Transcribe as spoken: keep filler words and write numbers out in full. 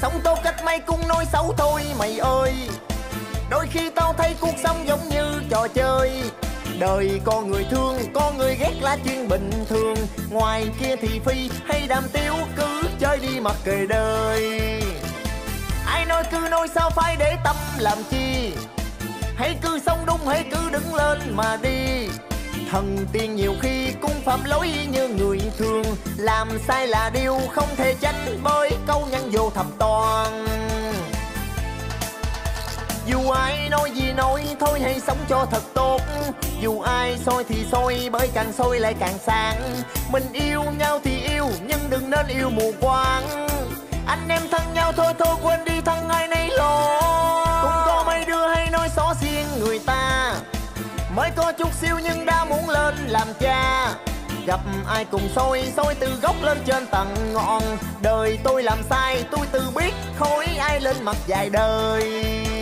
Sống tốt cách mấy cũng nói xấu thôi mày ơi. Đôi khi tao thấy cuộc sống giống như trò chơi. Đời con người thương, con người ghét là chuyện bình thường. Ngoài kia thì phi hay đàm tiếu, cứ chơi đi mặc kệ đời. Ai nói cứ nói sao phải để tâm làm chi. Hãy cứ sống đúng, hãy cứ đứng lên mà đi. Thần tiên nhiều khi cũng phạm lỗi như người thường. Làm sai là điều không thể tránh bởi câu nhân vô thập toàn. Dù ai nói gì nói thôi hãy sống cho thật tốt. Dù ai soi thì soi bởi càng soi lại càng sáng. Mình yêu nhau thì yêu nhưng đừng nên yêu mù quáng. Anh em thân nhau thôi thôi quên đi thân ai nấy lo. Cũng có mấy đứa hay nói xó xiên người ta, mới có chút xíu nhưng đã muốn lên làm cha. Gặp ai cùng soi soi từ gốc lên trên tầng ngọn. Đời tôi làm sai tôi tự biết, khối ai lên mặt dài đời.